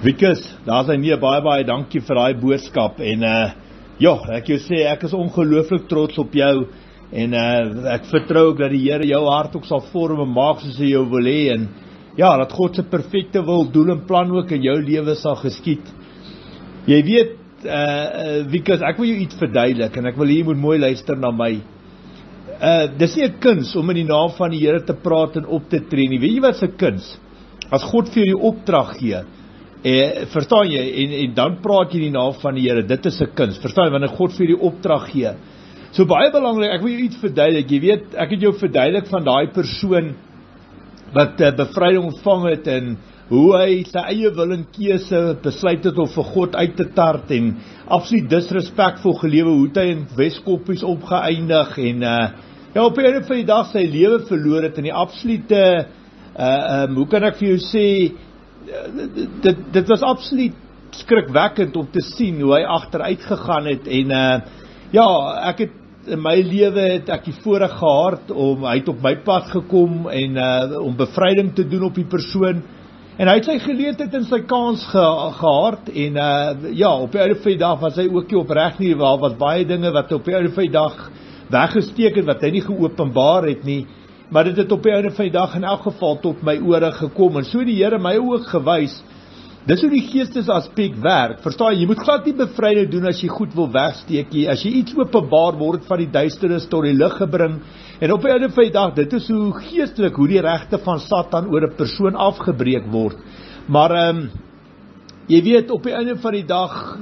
Wikus, daar is nie baie dankie vir daai boodskap en ja, ek jou sê ek is ongelooflik trots op jou en ek vertrou ook dat die Here jou hart ook sal vorm en maak soos hy jou wil hê en ja, dat God se perfekte wil, doel en plan ook in jou lewe sal geskied. Jy weet, Wikus, ek wil jou iets verduidelik en ek wil jy moet mooi luister na my. Dis nie 'n kuns om in die naam van die Here te praat en op te tree nie. Weet jy wat 'n kuns? As God vir jou die opdrag gee, verstaan jy, en dan praat jy in die naam van die Here, dit is 'n kuns, verstaan jy, wanneer God vir die opdrag gee. So baie belangrik, ek wil jou iets verduidelik, jy weet, ek het jou verduidelik van daai persoon, wat bevryding ontvang het, en hoe hy sy eie wil en keuse besluit het om vir God uit te tart, en absoluut disrespekvol gelewe, hoe het hy in Weskoppies opgeëindig, en ja, op die einde van die dag sy lewe verloor het, en die absolute, hoe kan ek vir jou sê, dit was absoluut skrikwekkend om te sien hoe hy agteruit gegaan het en ja, ek het in my lewe het ek die voorreg gehad om hy het op my pad gekom en om bevryding te doen op die persoon en hy het sy geleentheid in sy kans gehad en ja, op die einde van die dag was hy ook nie opreg nie, was baie dinge wat op die einde van die dag weggesteek het wat hy nie geopenbaar het nie. Maar dit het op die einde van die dag in elk geval tot my ore gekom, en so die Here my ook gewys, dis hoe die geestesaspek werk, verstaan jy moet glad nie bevryding doen as jy goed wil wegsteek, as jy iets openbaar word van die duisternis tot die lig gebring, en op die einde van die dag, dit is hoe geestelik, hoe die regte van Satan oor 'n persoon afgebreek word, maar jy weet, op die einde van die dag,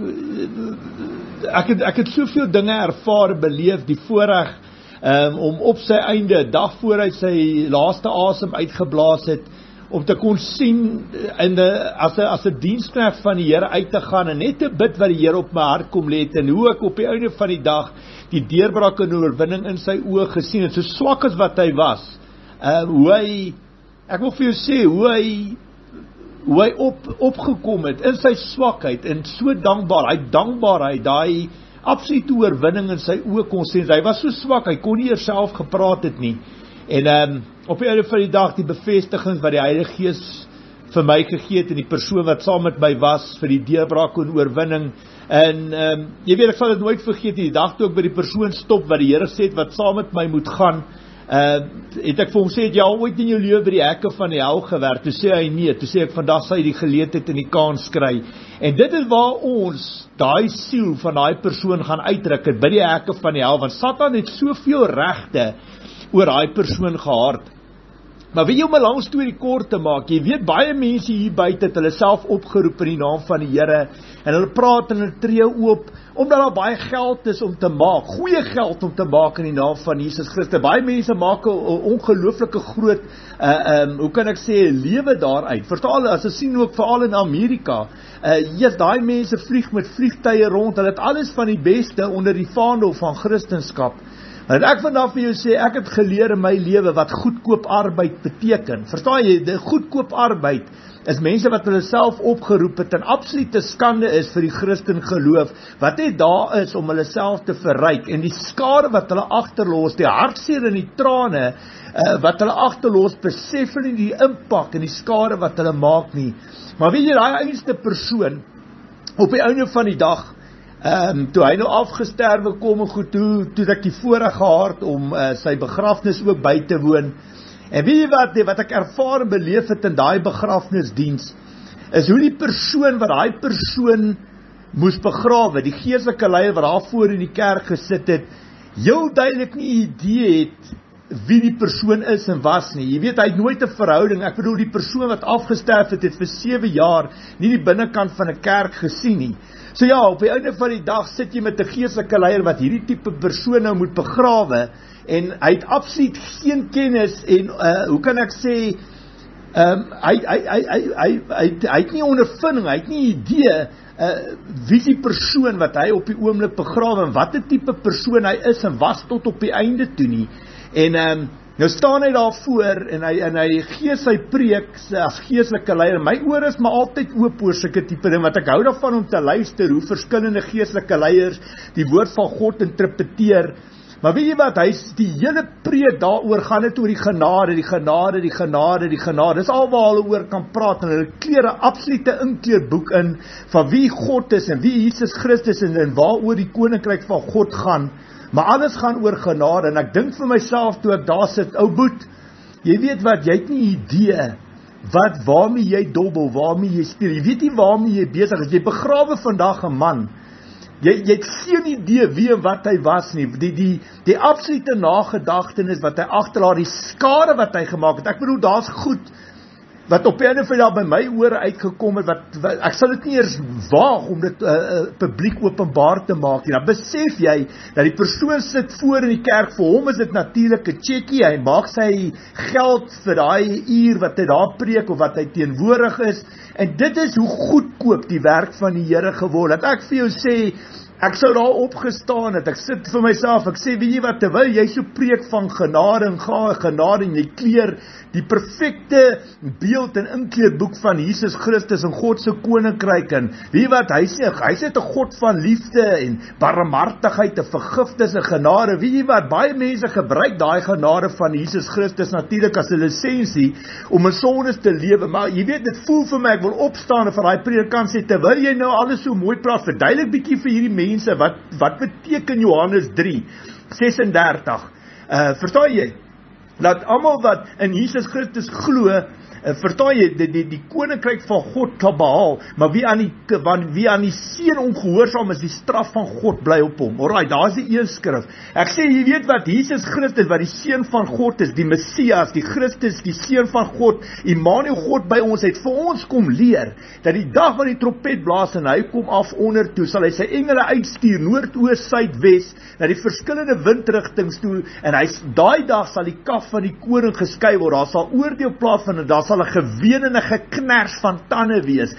ek het soveel dinge ervaar en beleef, die voorreg, om op sy einde, dag voor hy sy laaste asem uitgeblaas het, om te kon sien, as 'n diensknegt van die Here uit te gaan, en net te bid wat die Here op my hart kom let, en hoe ek op die einde van die dag, die deurbraak en oorwinning in sy oë gesien het, so swak as wat hy was, hoe hy, ek wil vir jou sê, hoe hy opgekom het, in sy swakheid, en so dankbaarheid, daai absolute oorwinning in sy oë kon sien, hy was so swak, hy kon nie eers gepraat het nie, en op die einde van die dag, die bevestigings wat die Heilige Gees vir my gegee het, en die persoon wat saam met my was, vir die deurbraak en oorwinning, en jy weet, ek sal dit nooit vergeet, die dag toe ek by die persoon stop, wat die Here sê het, wat saam met my moet gaan, het ek vir hom sê, het jy al ooit in jou lewe by die hekke van die hel gewerk, toe sê hy nee, toe sê ek, vandag sal hy die geleentheid in die kans kry, en dit is waar ons, daai siel van daai persoon gaan uitdruk het, by die hekke van die hel, want Satan het soveel regte oor daai persoon gehad. Maar weet jy om 'n lang storie kort te maak, jy weet baie mense hier buite het hulle self opgeroep in die naam van die Here, en hulle praat en hulle tree oop, omdat daar baie geld is om te maak, goeie geld om te maak in die naam van Jesus Christus. Baie mense maak 'n ongelooflike groot, hoe kan ek sê, lewe daaruit. Verstaan, as jy sien ook veral in Amerika, daai mense vlieg met vliegtye rond, hulle het alles van die beste onder die vaandel van Christendom. En ek vandag vir jou sê, ek het geleer in my lewe wat goedkoop arbeid beteken. Verstaan jy, die goedkoop arbeid is mense wat hulle self opgeroep het en absolute skande is vir die Christen geloof, wat net daar is om hulle self te verryk, en die skade wat hulle agterlos, die hartseer en die trane, wat hulle agterlos, besef hulle nie die impak en die skade wat hulle maak nie. Maar weet jy, daai einste persoon, op die einde van die dag, toe hy nou afgesterwe kom en goed, toe ek die voorreg gehad om sy begrafnis ook by te woon, en weet jy wat ek ervaar en beleef het in daai begrafnisdiens, is hoe die persoon wat daai persoon moes begrawe, die geestelike leier wat daar voor in die kerk gesit het, heel duidelik nie idee het wie die persoon is en was nie. Jy weet, hy het nooit 'n verhouding, ek bedoel die persoon wat afgesterf het vir 7 jaar nie die binnekant van 'n kerk gesien nie. So ja, op die einde van die dag sit jy met 'n geestelike leier wat hierdie tipe persoon nou moet begrawe, en hy het absoluut geen kennis, en hoe kan ek sê, hy het nie ondervinding, hy het nie idee, wie is die persoon wat hy op die oomblik begrawe, en wat 'n tipe persoon hy is, en was tot op die einde toe nie, en nou staan hy daar voor, en hy gee sy preek as geestelike leier. My oor is maar altyd oop oor sulke tipe ding, wat ek hou daarvan om te luister, hoe verskillende geestelike leiers die woord van God interpreteer, Maar weet jy wat, die hele preek daaroor gaan dit oor die genade, die genade, die genade, die genade. Dis al waar hulle oor kan praat, en hulle kleer 'n absolute inkleerboek in, van wie God is, en wie Jesus Christus is, en waaroor die koninkryk van God gaan. Maar alles gaan oor genade, en ek dink vir myself, toe ek daar sit, ou boet, jy weet wat, jy het nie idee, waarmee jy dobbel, waarmee jy speel, jy weet nie waarmee jy besig is, jy begrawe vandag 'n man, jy het geen idee wie en wat hy was nie, die absolute nagedagtenis wat hy agterlaat, die skade wat hy gemaak het, ek bedoel, daar's goed, wat op 'n ander vandag by my ore uitgekom het, wat ek sal dit nie eers waag om dit publiek openbaar te maak nie. Dan besef jy dat die persoon sit voor in die kerk, vir hom is dit natuurlik 'n checkie, hy maak sy geld vir daai uur wat hy daar preek of wat hy teenwoordig is, en dit is hoe goedkoop die werk van die Here geword. Dat ek vir jou sê, ek sou daar opgestaan het, ek sit vir myself, ek sê, weet jy wat, terwyl jy so preek van genade en genade, en jy kleer die perfekte beeld en inkleerboek van Jesus Christus en God se koninkryk, en weet jy wat, hy sê 'n God van liefde en barmhartigheid en vergifnis en genade. Weet jy wat, baie mense gebruik daai genade van Jesus Christus natuurlik as 'n lisensie om in sondes te lewe, maar jy weet, dit voel vir my, ek wil opstaan en vir daai predikant sê, terwyl jy nou alles so mooi praat, verduidelik bietjie vir hierdie mense, wat beteken Johannes 3:36, verstaan jy? Dat almal wat in Jesus Christus glo, verstaan jy, die koninkryk van God kan behaal, maar wie aan die seun ongehoorsaam is, die straf van God bly op hom. Alright, daar is die een skrif. Ek sê, jy weet wat, Jesus Christus, wat die seun van God is, die Messias, die Christus, die seun van God, Immanuel, God by ons, het vir ons kom leer, dat die dag van die trompet blaas, en hy kom af onder toe, sal hy sy engele uitstuur, noord, oos, suid, wes, na die verskillende windrigtings toe, en daai dag sal die kaf van die koring geskei word, daar sal oordeel plaasvind, en daar sal 'n geween en 'n geknars van tande wees.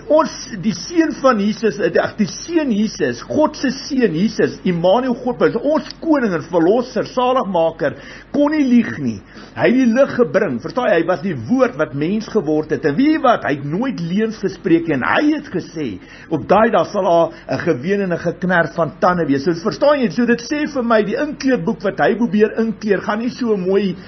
Die seun van Jesus, die seun Jesus, God se seun Jesus, Immanuel, God by ons koning en verlosser, saligmaker, kon nie lieg nie. Hy het die lig gebring, verstaan jy, hy was die woord wat mens geword het, en weet jy wat, hy het nooit leuns gespreek, en hy het gesê, op daai dag sal daar 'n geween en 'n geknars van tande wees. So verstaan jy, so dit sê vir my, die inkleerboek wat hy probeer inkleer, gaan nie so 'n mooi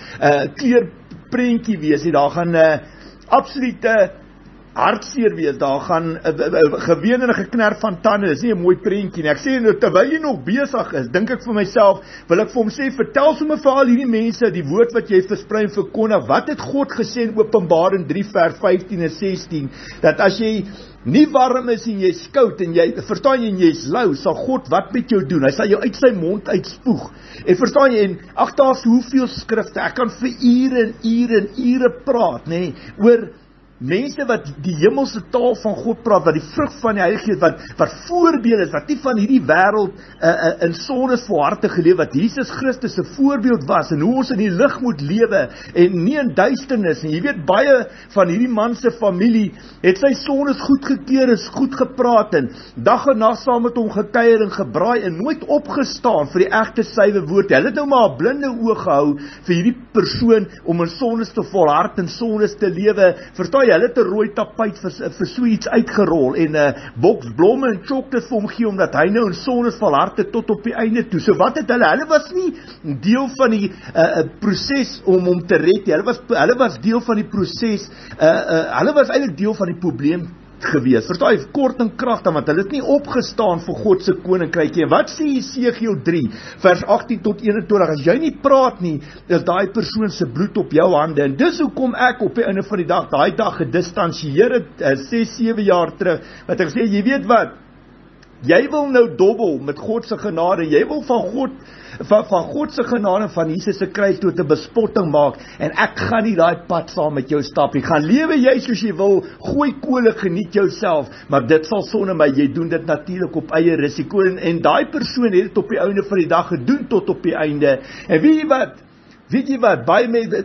kleerprentjie wees nie, daar gaan absolute hartseer wees, daar gaan geween en 'n geknars van tande, dis nie 'n mooi prentjie nie. Ek sê, nou, terwyl jy nog besig is, dink ek vir myself, wil ek vir hom sê, vertel sommer vir al hierdie mense, die woord wat jy versprei en verkondig, wat het God gesê in Openbarings 3 vers 15 en 16, dat as jy nie warm is en jy is koud, en jy, verstaan jy, en jy is lou, sal God wat met jou doen? Hy sal jou uit sy mond uitspoeg. En verstaan jy, en ag, daar's hoeveel skrifte, ek kan vir ure en ure en ure praat, nê, oor mense wat die hemelse taal van God praat, wat die vrug van die Heilige Gees, wat voorbeeld is, wat nie van hierdie wêreld in sondes volhartig geleef, wat Jesus Christus 'n voorbeeld was, en hoe ons in die lig moet lewe, en nie in duisternis, en jy weet, baie van hierdie man se familie, het sy sondes goedgekeur, is goed gepraat, en dag en nag saam met hom gekuier en gebraai, en nooit opgestaan vir die egte suiwe woord. Hulle het nou maar 'n blinde oog gehou vir hierdie persoon, om in sondes te volhard en sondes te lewe, verstaan jy, hulle het 'n rooi tapuit vir so iets uitgerol, en 'n boks blomme en chocolate vir hom gee, omdat hy nou in sondes volhard het tot op die einde toe. So wat het hulle was nie deel van die proses om hom te red, hulle was deel van die proses, hulle was eintlik deel van die probleem gewees, verstaan jy, kort en kragtig, want hulle het nie opgestaan vir God se koninkryk nie. Wat sê Jesegiel 3 vers 18 tot 21, as jy nie praat nie, is daai persoon se bloed op jou hande, en dis hoekom ek op die einde van die dag, daai dag gedistansieer het, 6-7 jaar terug, wat ek sê, jy weet wat, jy wil nou dobbel met God se genade, jy wil van God se genade, van Jesus se kruis toe 'n bespotting maak, en ek gaan nie daai pad saam met jou stap nie. Gaan lewe jy soos jy wil, gooi kole, geniet jouself, maar dit sal sonder my, jy doen dit natuurlik op eie risiko, en daai persoon het dit op die einde van die dag gedoen tot op die einde, en weet jy wat, baie mense,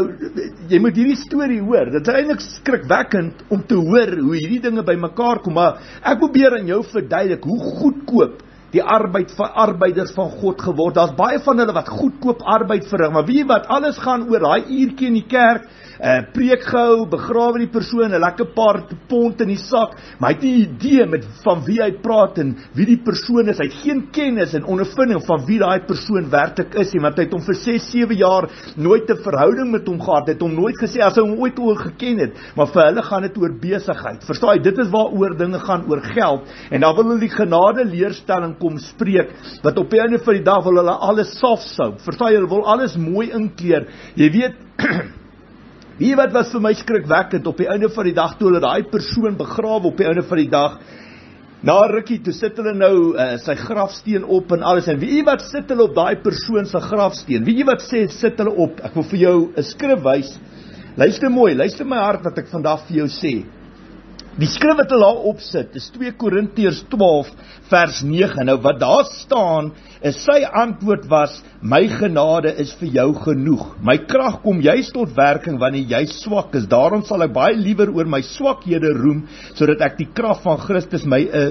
jy moet hierdie storie hoor, dit is eintlik skrikwekkend om te hoor hoe hierdie dinge by mekaar kom, maar ek probeer aan jou verduidelik hoe goedkoop die arbeiders van God geword. Daar's baie van hulle wat goedkoop arbeid verrig, maar weet jy wat, alles gaan oor daai uurtjie in die kerk, preek gehou, begrawe die persoon, 'n lekker paar pond in die sak, maar hy het nie idee van wie hy praat en wie die persoon is. Hy het geen kennis en ondervinding van wie daai persoon werklik is, want hy het hom vir 6-7 jaar nooit 'n verhouding met hom gehad, het hom nooit gesê, as hy hom ooit oor geken het, maar vir hulle gaan dit oor besigheid. Verstaan jy, dit is waaroor dinge gaan, oor geld, en dan wil hulle die genade leerstelling kom spreek, wat op die einde van die dag wil hulle alles soft-soap. Verstaan jy, hulle wil alles mooi inkleer. Jy weet, wie wat was vir my skrikwekkend, op die einde van die dag, toe hulle daai persoon begrawe, op die einde van die dag, na rukkie, toe sit hulle nou sy grafsteen op en alles, en wie wat sit hulle op daai persoon sy grafsteen? Wie wat sê, sit hulle op? Ek wil vir jou 'n skrif wys. Luister mooi, luister my hart wat ek vandag vir jou sê. Die skrif wat hulle daar opsit, is 2 Korintiërs 12 vers 9. Nou wat daar staan, is sy antwoord was, my genade is vir jou genoeg. My krag kom juis tot werking wanneer jy swak is. Daarom sal ek baie liewer oor my swakhede roem, sodat ek die krag van Christus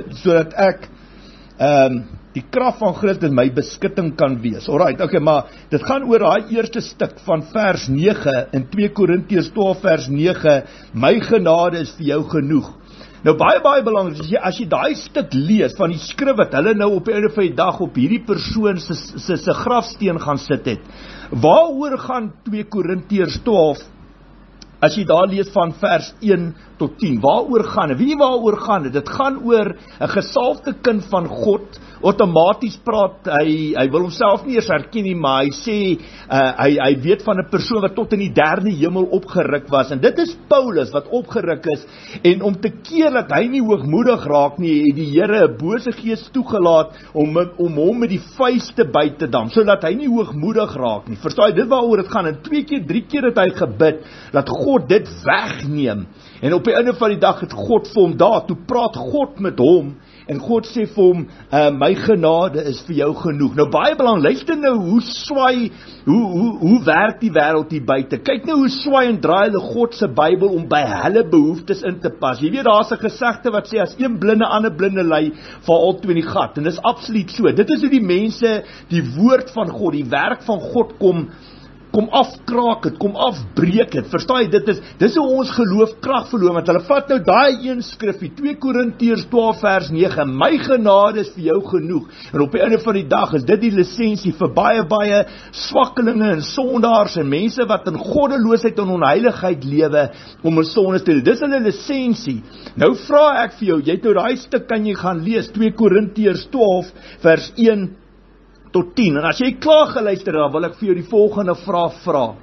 die krag van Christus my beskutting kan wees. Alright, okay, maar dit gaan oor daai eerste stuk van vers 9 in 2 Korintiërs 12 vers 9, my genade is vir jou genoeg. Nou baie belangrik, as jy daai stuk lees van die skrif wat hulle nou op die einde van die dag op hierdie persoon se grafsteen gaan sit het, waaroor gaan 2 Korintiërs 12, as jy daar lees van vers 1 tot 10, waaroor gaan dit? Wie waaroor gaan dit? Dit gaan oor 'n gesalfde kind van God. Outomaties praat, hy wil homself nie eers herken nie, maar hy sê, hy weet van 'n persoon wat tot in die derde hemel opgeruk was, en dit is Paulus wat opgeruk is, en om te keer dat hy nie hoogmoedig raak nie, het die Here 'n bose gees toegelaat, om hom met die vuiste by te dam, sodat hy nie hoogmoedig raak nie. Verstaan jy, dit waaroor dit gaan, en 2 keer, 3 keer het hy gebid, dat God dit wegneem, en op die einde van die dag het God vir hom daar, toe praat God met hom, en God sê vir hom, my genade is vir jou genoeg. Nou baie belangrik, luister nou hoe swaai, hoe werk die wêreld hier buite. Kyk nou hoe swaai en draai hulle God se Bybel om by hulle behoeftes in te pas. Jy weet, daar's 'n gesegde wat sê, as een blinde ander blinde lei, val al twee in die gat, en dis absoluut so. Dit is hoe die mense, die woord van God, die werk van God kom afkraak het, kom afbreek het. Verstaan jy, dis hoe ons geloof krag verloor, want hulle vat nou daai een skrifgie, 2 Korintiërs 12 vers 9, my genade is vir jou genoeg, en op die einde van die dag is dit die lisensie vir baie swakkelinge en sondaars, en mense wat in goddeloosheid en onheiligheid lewe, om in sondes te doen. Dis hulle lisensie. Nou vra ek vir jou, jy het nou daai stuk kan jy gaan lees, 2 Korintiërs 12 vers 1 tot 10, en as jy klaar geluister, dan wil ek vir jou die volgende vraag vra.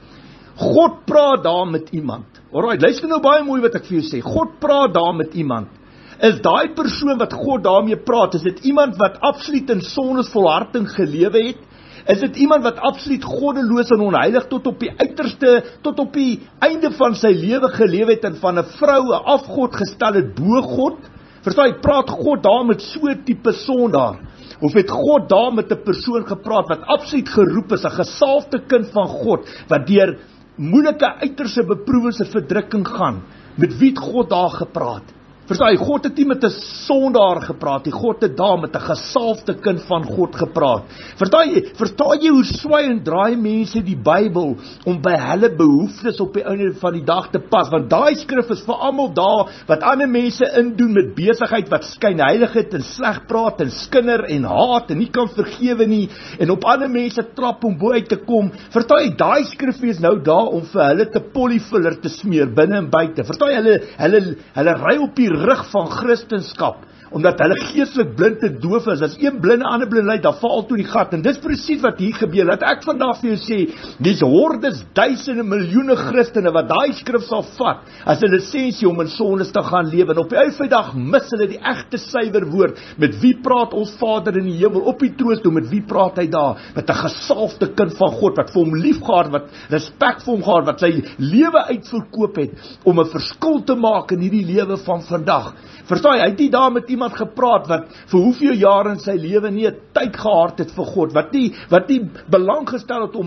God praat daar met iemand. Alright, luister nou baie mooi wat ek vir jou sê. God praat daar met iemand. Is daai persoon wat God daarmee praat, is dit iemand wat absoluut in sondes volharding gelewe het? Is dit iemand wat absoluut goddeloos en onheilig tot op die uiterste, tot op die einde van sy lewe gelewe het, en van 'n vrou 'n afgod gestel het bo God? Verstaan jy, praat God daar met so 'n tipe sondaar? Of het God daar met 'n persoon gepraat wat absoluut geroep is, 'n gesalfde kind van God, wat deur moeilike uiterste beproewings en verdrukking gaan? Met wie het God daar gepraat? Verstaan jy, God het nie met 'n sondaar gepraat nie, God het daar met 'n gesalfde kind van God gepraat. Verstaan jy hoe swaai en draai mense die Bybel om by hulle behoeftes op die einde van die dag te pas? Want daai skrif is vir almal daar wat ander mense indoen met besigheid, wat skynheiligheid en sleg praat en skinder en haat en nie kan vergewe nie, en op ander mense trap om bo uit te kom. Verstaan jy, daai skrif is nou daar om vir hulle te polyfiller te smeer binne en buite. Verstaan jy, hulle ry op die rug van Christenskap, omdat hulle geestelik blind en doof is. As een blinde ander blind lei, dan val toe die gat, en dis presies wat hier gebeur. Laat ek vandag vir jou sê, dis hordes, duisende, miljoene Christene wat daai skrif sal vat as 'n lisensie om in sondes te gaan lewe, en op die uitdag mis hulle die egte suiwer woord. Met wie praat ons Vader in die hemel op die troon? Met wie praat hy daar? Met 'n gesalfde kind van God wat vir hom liefgehad, wat respek vir hom gehad, wat sy lewe uitverkoop het om 'n verskil te maak in hierdie lewe van vandag. Verstaan jy, hy het nie daar met iemand iemand gepraat wat vir hoeveel jare in sy lewe nie 'n tyd gehad het vir God, wat nie belang gestel het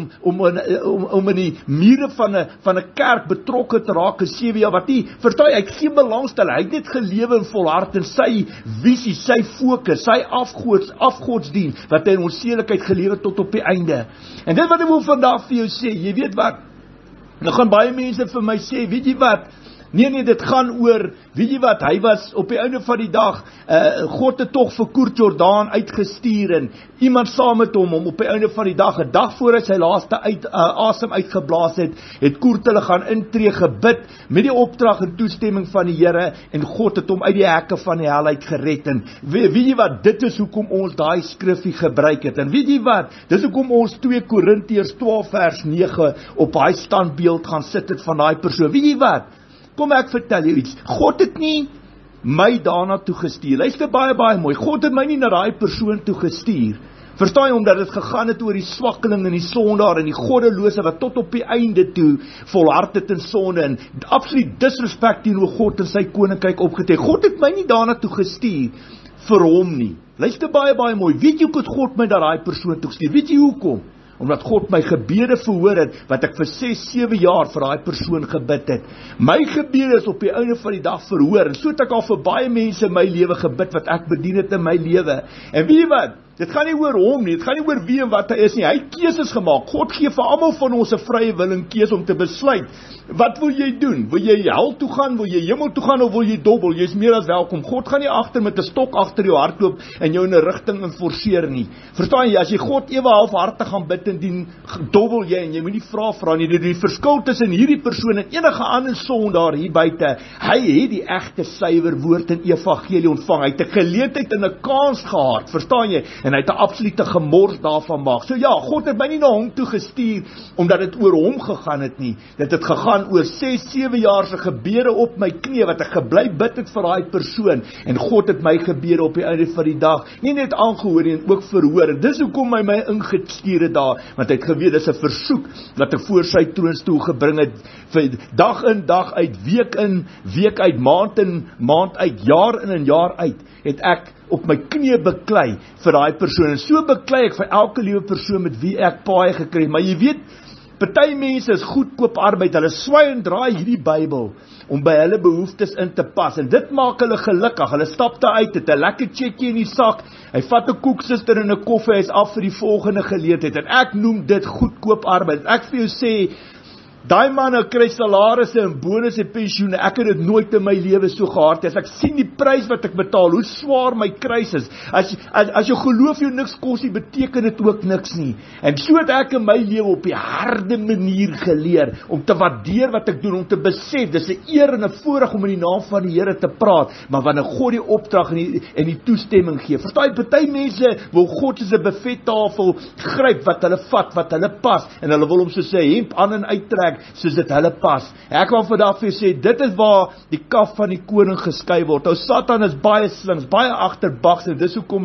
om in die mure van 'n kerk betrokke te raak in 7 jaar, wat nie, verstaan jy, hy het geen belangstel, hy het net gelewe in volhard in sy visie, sy fokus, sy afgodsdien, wat hy in onsedelikheid gelewe tot op die einde. En dit wat ek wil vandag vir jou sê, jy weet wat, nou gaan baie mense vir my sê, weet jy wat, nee, dit gaan oor, weet jy wat, hy was op die einde van die dag, God het tog vir Koert Jordaan uitgestuur, en iemand saam met hom op die einde van die dag, 'n dag voor hy sy laaste asem uitgeblaas het Koert hulle gaan intree gebid, met die opdrag en toestemming van die Here, en God het hom uit die hekke van die hel uit gered, en weet jy wat, dit is hoekom ons daai skrifgie gebruik het, en weet jy wat, dis hoekom ons 2 KORINTIＥRS 12 vers 9 op daai standbeeld gaan sit het van daai persoon, weet jy wat, kom ek vertel jou iets, God het nie my daarna toe gestuur, luister baie mooi, God het my nie na daai persoon toe gestuur, verstaan jy, omdat dit gegaan het oor die swakkeling en die sondaar en die goddelose wat tot op die einde toe volhard het in sonde en absoluut disrespek teenoor God en sy koninkryk opgetree. God het my nie daarna toe gestuur vir hom nie. Luister baie mooi, weet jy hoe het God my na daai persoon toe gestuur? Weet jy hoekom? Omdat God my gebede verhoor het, wat ek vir 6-7 jaar vir daai persoon gebid het. My gebede is op die einde van die dag verhoor, en so het ek al vir baie mense in my lewe gebid, wat ek bedien het in my lewe. En weet jy wat? Dit gaan nie oor hom nie, dit gaan nie oor wie en wat hy is nie, hy het keuses gemaak. God gee vir almal van ons 'n vrye wil en keuse om te besluit, wat wil jy doen? Wil jy hel toe gaan, wil jy hemel toe gaan, of wil jy dobbel? Jy is meer as welkom. God gaan nie agter met 'n stok agter jou hardloop en jou in 'n rigting forceer nie. Verstaan jy, as jy God ewe halfhartig gaan bid en dien, dobbel jy en jy moet nie vra nie. Die verskil tussen hierdie persoon en enige ander sondaar hier buite, hy het die egte suiwer woord en evangelie ontvang. Hy het 'n geleentheid en 'n kans gehad, verstaan jy? En hy het 'n absolute gemors daarvan maak. So ja, God het my nie na hom toe gestuur, omdat dit oor hom gegaan het nie. Dit het gegaan oor 6-7 jaar se gebede op my knie, wat ek gebly bid het vir daai persoon, en God het my gebede op die einde van die dag, nie net aangehoor nie, en ook verhoor, en dis hoekom hy my ingestuur het daar, want hy het geweet, dis 'n versoek, wat ek voor sy troonstoel gebring het, vir dag in, dag uit, week in, week uit, maand in, maand uit, jaar in en jaar uit, het ek op my knie beklei vir daai persoon, en so beklei ek vir elke liewe persoon met wie ek paai gekry, maar jy weet, party mense is goedkoop arbeid, hulle swai en draai hierdie Bybel, om by hulle behoeftes in te pas, en dit maak hulle gelukkig, hulle stap daar uit, het 'n lekker checkie in die sak, hy vat 'n koeksuster en 'n koffie, hy is af vir die volgende geleentheid, en ek noem dit goedkoop arbeid. Ek vir jou sê, daai manne kry salarisse en bonus en pensioene, ek het dit nooit in my lewe so gehad, as ek sien die prys wat ek betaal, hoe swaar my kruis is, as jou geloof jou niks kos nie, beteken dit ook niks nie, en so het ek in my lewe op die harde manier geleer, om te waardeer wat ek doen, om te besef, dis 'n eer en 'n voorreg om in die naam van die Here te praat, maar wanneer God die opdrag en die toestemming gee, verstaan jy, party mense wil God soos 'n buffettafel gryp, wat hulle vat, wat hulle pas, en hulle wil hom soos 'n hemp aan en uittrek, soos dit hulle pas. Ek wil vandag vir jou sê, dit is waar die kaf van die koning geskei word. Nou Satan is baie slinks, baie agterbaks, en dis hoekom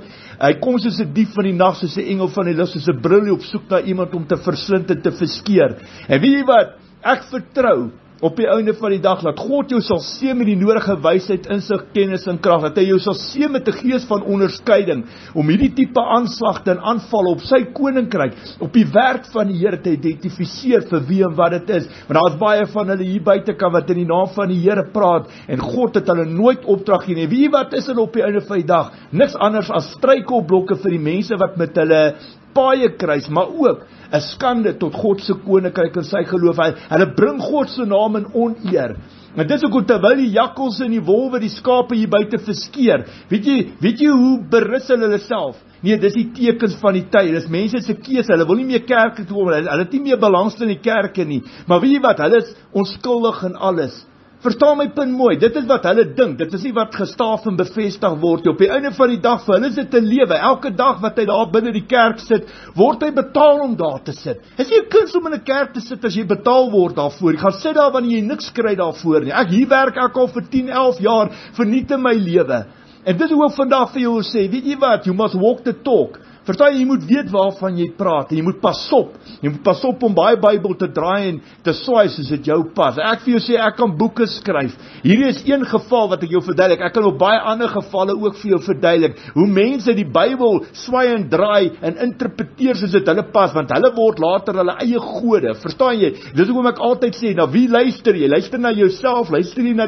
hy kom soos 'n dief van die nag, soos 'n engel van die lig, soos 'n bril op soek na iemand om te verslind en te verskeer. En weet jy wat, ek vertrou op die einde van die dag, dat God jou sal seën met die nodige wysheid, insig, kennis en krag, dat hy jou sal seën met 'n gees van onderskeiding, om hierdie tipe aanslagte en aanvalle op sy koninkryk, op die werk van die Here te identifiseer vir wie en wat dit is, want daar is baie van hulle hier buite kan wat in die naam van die Here praat, en God het hulle nooit opdrag gegee nie. Wie wat is hulle op die einde van die dag? Niks anders as struikelblokke vir die mense wat met hulle paaie kruis, maar ook 'n skande tot God se koninkryk en sy geloof. Hulle bring God se naam in oneer. En dis ook terwyl die jakkals en die wolwe die skape hier buite verskeer. Weet jy hoe berus hulle self? Nee, dis die tekens van die tyd. Dis mense se keuse. Hulle wil nie meer kerke toe kom. Hulle het nie meer belangstelling in die kerke nie. Maar weet jy wat? Hulle is onskuldig in alles. Verstaan my punt mooi, dit is wat hulle dink, dit is nie wat gestaaf en bevestig word, op die einde van die dag, vir hulle is dit 'n lewe, elke dag wat hy daar binne die kerk sit, word hy betaal om daar te sit. Is nie 'n kuns om in 'n kerk te sit as jy betaal word daarvoor, jy gaan sit daar wanneer jy niks kry daarvoor nie, hier werk ek al vir 10-11 jaar, verniet in my lewe, en dit is hoe ek vandag vir jou sê, weet jy wat, you must walk the talk, Verstaan jy moet weet waarvan jy praat, en jy moet pas op. Jy moet pas op om baie Bybel te draai en te swaai soos dit jou pas. Ek vir jou sê, ek kan boeke skryf. Hierdie is een geval wat ek jou verduidelik. Ek kan op baie ander gevalle ook vir jou verduidelik, hoe mense die Bybel swaai en draai en interpreteer soos dit hulle pas, want hulle word later hulle eie gode. Verstaan jy? Dis hoekom ek altyd sê, na wie luister jy? Luister na jouself, luister jy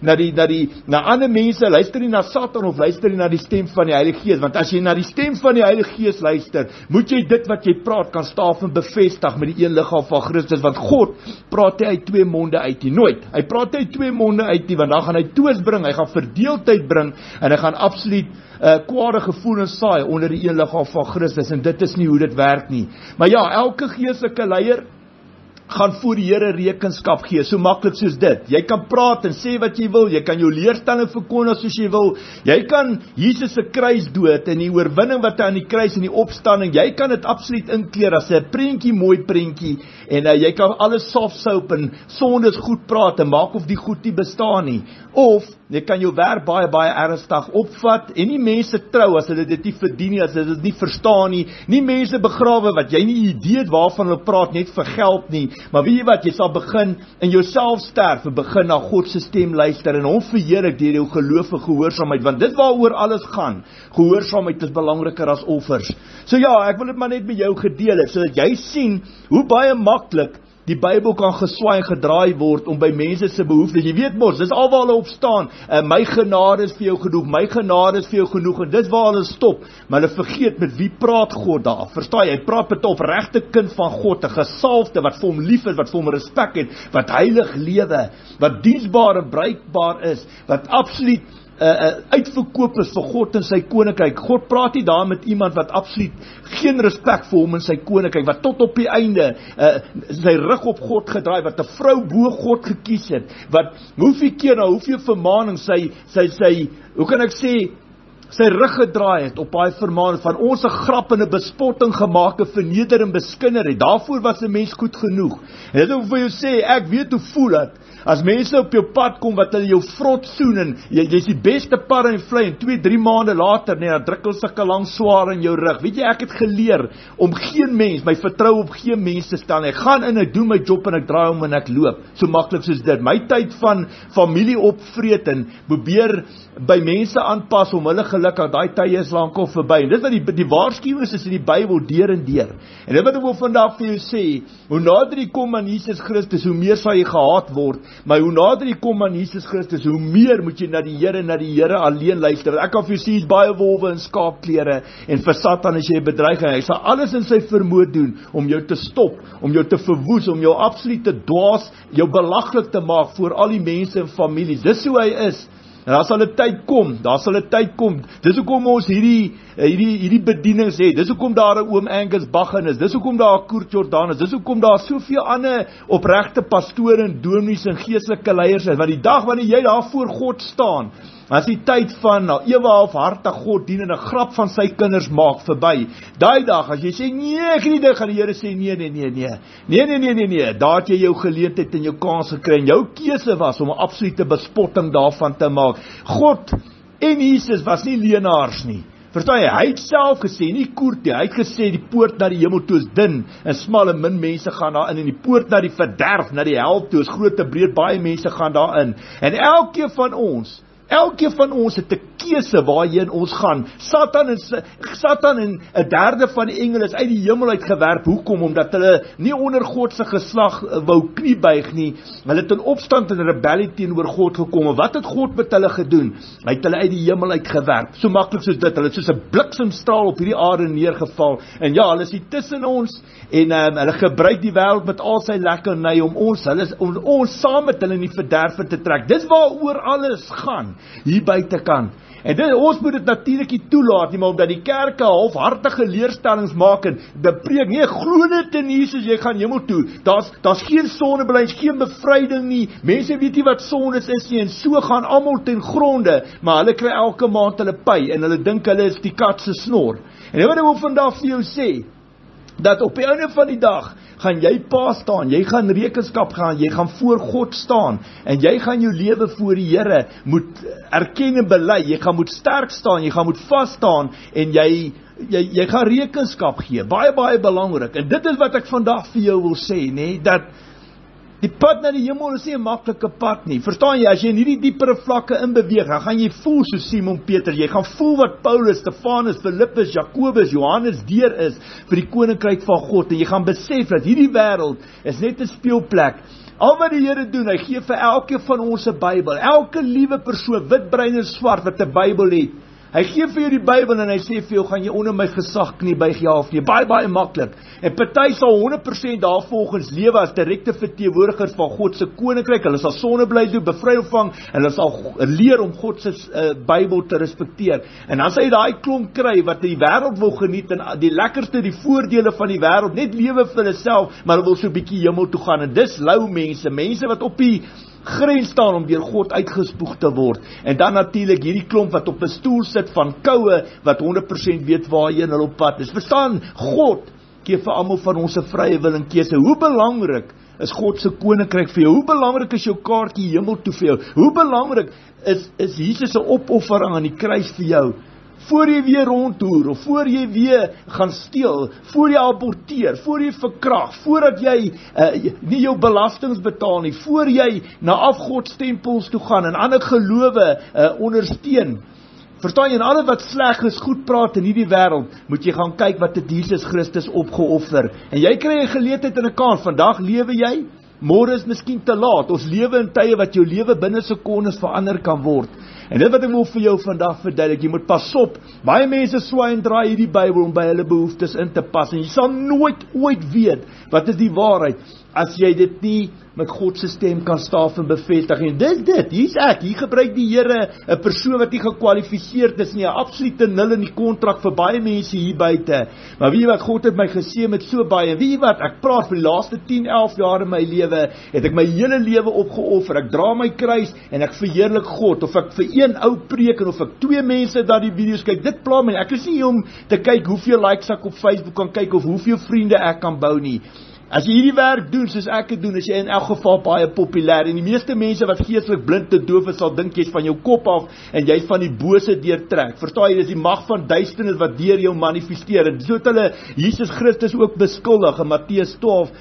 na ander mense, luister jy na Satan of luister jy na die stem van die Heilige Gees? Want as jy na die stem van die Heilige Gees luister, moet jy dit wat jy praat kan staaf en bevestig met die een liggaam van Christus, want God praat hy uit twee monde uit nie, nooit. Hy praat hy uit twee monde uit nie, want dan gaan hy twis bring, hy gaan verdeeldheid bring, en hy gaan absoluut kwade gevoelens saai onder die een liggaam van Christus, en dit is nie hoe dit werk nie. Maar ja, elke geestelike leier gaan voor die Here rekenskap gee, so maklik soos dit. Jy kan praat en sê wat jy wil, jy kan jou leerstelling verkondig soos jy wil, jy kan Jesus se kruisdood en die oorwinning wat hy aan die kruis en die opstanding, jy kan dit absoluut inkleer as 'n prentjie, mooi prentjie, en jy kan alles soft soap en sondes goed praat en maak of die goed nie bestaan nie. Of jy kan jou werk baie ernstig opvat en nie mense trou as hulle dit nie verdien nie, as hulle dit nie verstaan nie mense begrawe wat jy nie idee het waarvan hulle praat net vir geld nie. Maar weet jy wat, jy sal begin in jouself sterf en begin na God se stem luister en hom verheerlik deur jou geloof en gehoorsaamheid, want dit waaroor alles gaan. Gehoorsaamheid is belangriker as offers. So ja, ek wil dit maar net met jou gedeel het, sodat jy sien hoe baie maklik die Bybel kan geswaai en gedraai word om by mense se behoeftes. Jy weet mos, dis alwaar hulle opstaan. My genade is vir jou genoeg, my genade is vir jou genoeg, en dis waar hulle stop. Maar hulle vergeet met wie praat God daar. Verstaan jy? Hy praat met 'n opregte kind van God, 'n gesalfde wat vir hom lief is, wat vir hom respek het, wat heilig lewe, wat diensbaar en bruikbaar is, wat absoluut uitverkoop is vir God en sy koninkryk. God praat nie daar met iemand wat absoluut geen respek vir hom en sy koninkryk, wat tot op die einde sy rug op God gedraai, wat 'n vrou bo God gekies het, wat hoeveel keer na hoeveel vermaning hoe kan ek sê, sy rug gedraai het op daai vermaning, van ons 'n grap en 'n bespotting gemaak, 'n verneder en beskinner het. Daarvoor was 'n mens goed genoeg. En dit wil vir jou sê, ek weet hoe voel dit, as mense op jou pad kom, wat hulle jou vrot soen, en jy's die beste par en vlei, en 2-3 maande later, dan druk hulle sulke lang swaar in jou rug. Weet jy, ek het geleer, om geen mens, my vertrou op geen mens te stel, ek gaan in, ek doen my job, en ek draai om, en ek loop, so maklik soos dit. My tyd van familie opvreet, en probeer by mense aanpas, om hulle gelukkig, daai tye is lank al verby, en dit wat die waarskuwings is in die Bybel, deur en deur, en dit wat ek wil vandag vir jou sê, hoe nader jy kom aan Jesus Christus, hoe meer sal jy gehaat word, maar hoe nader jy kom aan Jesus Christus, hoe meer moet jy na die Here alleen luister. Ek kan vir jou sê, hy's baie wolwe in skaapklere, en vir Satan as jy bedreiging, hy sal alles in sy vermoë doen, om jou te stop, om jou te verwoes, om jou absoluut te dwaas, jou belaglik te maak, voor al die mense en families. Dis hoe hy is. En daar sal 'n tyd kom, dis hoekom ons hierdie bedienings het, dis hoekom daar 'n oom Angus Baggen is, dis hoekom daar 'n Koert Jordan is, dis hoekom daar soveel ander opregte pastore en dominees en geestelike leiers is, want die dag wanneer jy daar voor God staan, as die tyd van ewe halfhartig God dien en 'n grap van sy kinders maak verby, daai dag, as jy sê, nee, ek het nie dit, gaan die Here sê, nee, daar het jy jou geleentheid en jou kans gekry, en jou keuse was om 'n absolute bespotting daarvan te maak. God en Jesus was nie leenaars nie. Verstaan jy, hy het self gesê, nie Koert nie, hy het gesê, die poort na die hemel toe is dun, en smal en min mense gaan daarin, en die poort na die verderf, na die hel toe is groot en breed, baie mense gaan daarin, en elkeen van ons het 'n keuse waarheen ons gaan. Satan en 'n derde van die engele is uit die hemel uitgewerp. Hoekom? Omdat hulle nie onder God se geslag wou kniebuig nie. Hulle het in opstand en rebellie teenoor God gekom. En wat het God met hulle gedoen? Hy het hulle uit die hemel uitgewerp. So maklik soos dit. Hulle het soos 'n bliksemstraal op hierdie aarde neergeval. En ja, hulle is hier tussen ons, en hulle gebruik die wêreld met al sy lekkerny om ons saam met hulle in die verderf te trek. Dis waaroor alles gaan hier buitekant. En ons moet dit natuurlik nie toelaat nie, maar omdat die kerke halfhartige leerstellings maak en bepreek, nee, glo net in Jesus, jy gaan hemel toe. Daar's geen sondebelydenis, geen bevryding nie. Mense weet nie wat sondes is nie, en so gaan almal ten gronde, maar hulle kry elke maand hulle pay, en hulle dink hulle is die kat se snor. En wat ek wil vandag vir jou sê, dat op die einde van die dag, gaan jy pa staan, jy gaan rekenskap gaan, jy gaan voor God staan, en jy gaan jou lewe voor die Here moet erken en bely, jy gaan moet sterk staan, jy gaan moet vas staan, en jy jy gaan rekenskap gee, baie belangrik, en dit is wat ek vandag vir jou wil sê, nee, dat die pad na die hemel is nie 'n maklike pad nie. Verstaan jy, as jy in hierdie diepere vlakke inbeweeg, dan gaan jy voel so Simon Peter, jy gaan voel wat Paulus, Stefanus, Philippus, Jakobus, Johannes deur is vir die koninkryk van God, en jy gaan besef dat hierdie wêreld is net 'n speelplek. Al wat die Here doen, hy gee vir elkeen van ons 'n Bybel, elke liewe persoon, wit, bruin en swart wat 'n Bybel het. Hy gee vir jou die Bybel en hy sê vir jou, gaan jy onder my gesag knie buig, ja of nee, baie maklik. En party sal 100% daarvolgens lewe as direkte verteenwoordigers van God se koninkryk. Hulle sal sondeblyde bevry ontvang en hulle sal leer om God se Bybel te respekteer. En dan sal jy daai klomp kry wat die wêreld wil geniet en die lekkerste, die voordele van die wêreld, net lewe vir hulle self, maar hulle wil so 'n bietjie hemel toe gaan. En dis lou mense wat op die grens staan om deur God uitgespoeg te word. En dan natuurlik hierdie klomp wat op 'n stoel sit van koue, wat 100% weet waarheen hulle op pad is. Verstaan, God gee vir almal van ons 'n vrye wil en keuse. Hoe belangrik is God se koninkryk vir jou? Hoe belangrik is jou kaartjie hemel toe vir jou? Hoe belangrik is Jesus se opoffering aan die kruis vir jou? Voor jy weer rondtoer, of voor jy weer gaan steel, voor jy aborteer, voor jy verkrag, voordat jy nie jou belastings betaal nie, voor jy na afgodstempels toe gaan en ander gelowe ondersteun. Verstaan jy, en alles wat sleg is, goed praat in hierdie wêreld, moet jy gaan kyk wat het Jesus Christus opgeoffer. En jy kry 'n geleentheid en 'n kans. Vandag lewe jy, môre is miskien te laat. Ons lewe in tye wat jou lewe binne sekondes verander kan word. En dit wat ek wil vir jou vandag verduidelik, jy moet pas op. Baie mense swaai en draai hierdie Bybel om by hulle behoeftes in te pas. En jy sal nooit ooit weet wat is die waarheid as jy dit nie met God se stem kan staaf en bevestig. En dis dit, hier's ek, hier gebruik die Here 'n persoon wat nie gekwalifiseerd is nie, 'n absolute nul in die kontrak vir baie mense hier buite. Maar weet jy wat, God het my geseën met so baie. Weet jy wat, ek praat vir die laaste 10, 11 jaar in my lewe, het ek my hele lewe opgeoffer. Ek dra my kruis en ek verheerlik God. Of ek vir een ou preek en of ek 2 mense dat die video's kyk, dit pla my. Ek is nie hier om te kyk hoeveel likes ek op Facebook kan kyk of hoeveel vriende ek kan bou nie. As jy hierdie werk doen soos ek het doen, is jy in elk geval baie populêr. En die meeste mense wat geestelik blind te doof is, sal dink jy's van jou kop af en jy's van die bose deurtrek. Verstaan jy, dis die mag van duisternis wat deur jou manifesteer. En so het hulle Jesus Christus ook beskuldig in Matteus 12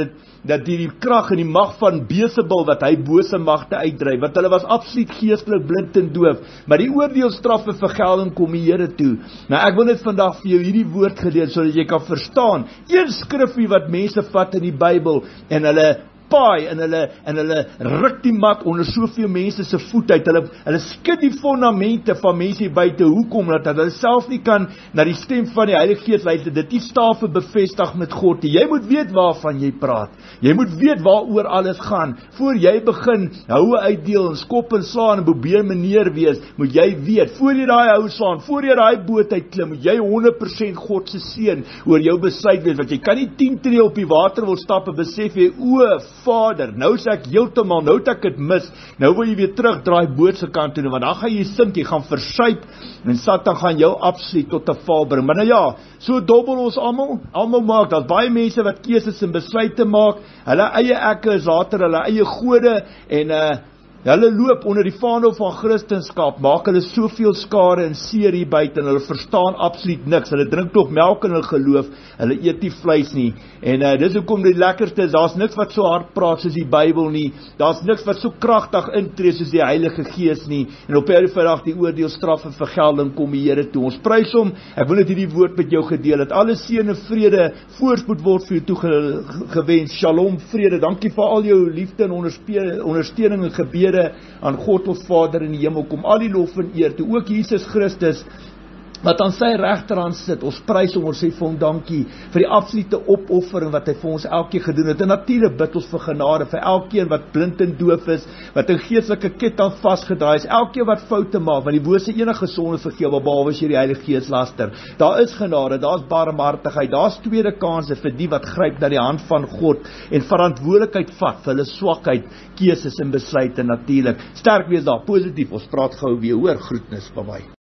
dat die krag en die mag van Beelzebul wat hy bose magte uitdryf, want hulle was absoluut geestelik blind en doof. Maar die oordeelstraf en vergelding kom die Here toe. Nou ek wil net vandag vir jou hierdie woord geleer sodat jy kan verstaan. Een skrifgie wat mense vat in die Bybel en hulle paai en hulle ruk die mat onder soveel mense se voet uit. Hulle skud die fondamente van mense hier buite. Hoekom? Dat hulle self nie kan na die stem van die Heilige Gees luister. Dit nie staaf en bevestig met God nie. Jy moet weet waarvan jy praat. Jy moet weet waaroor alles gaan. Voor jy begin houe uitdeel en skop en slaan en probeer meneer wees, moet jy weet, voor jy daai hou slaan, voor jy daai boot uitklim, moet jy 100% God se seën oor jou besluit wees, want jy kan nie 10 tree op die water wil stap en besef jy, o Vader, nou sê ek heeltemal, nou het ek dit mis, nou wil jy weer terug draai boot se kant toe, want dan gaan jy sink, jy gaan versuip, en Satan gaan jou absoluut tot 'n val bring. Maar nou ja, so dobbel ons almal maak, daar's baie mense wat keuses en besluite maak, hulle eie ekke is later, hulle eie gode, en hulle loop onder die vaandel van Christendom, maak hulle soveel skade en seer hier buite, en hulle verstaan absoluut niks, hulle drink nog melk in hulle geloof, hulle eet nie vleis nie, en dis hoekom die lekkerste is, daar's niks wat so hard praat soos die Bybel nie, daar's niks wat so kragtig intree soos die Heilige Gees nie, en op hierdie vandag die oordeel, straf en vergelding kom die Here toe. Ons prys hom, ek wil net hierdie woord met jou gedeel, dat alle seën en vrede voorspoed word vir jou toegewens. Shalom, vrede, dankie vir al jou liefde en ondersteuning en gebede aan God ons Vader in die hemel, kom al die lof en eer toe, ook Jesus Christus wat aan sy regterhand sit. Ons prys hom, ons sê vir hom dankie vir die absolute opoffering wat hy vir ons elkeen gedoen het. En natuurlik bid ons vir genade vir elkeen wat blind en doof is, wat in geestelike ketting vasgedraai is, elkeen wat foute maak, want die woord sê enige sonde vergewe behalwe as jy die Heilige Gees laster. Daar is genade, daar's barmhartigheid, daar's tweede kanse vir die wat gryp na die hand van God en verantwoordelikheid vat vir hulle swakheid, keuses en besluite natuurlik. Sterk wees daar, positief. Ons praat gou weer, hoor, groetnis, bye bye.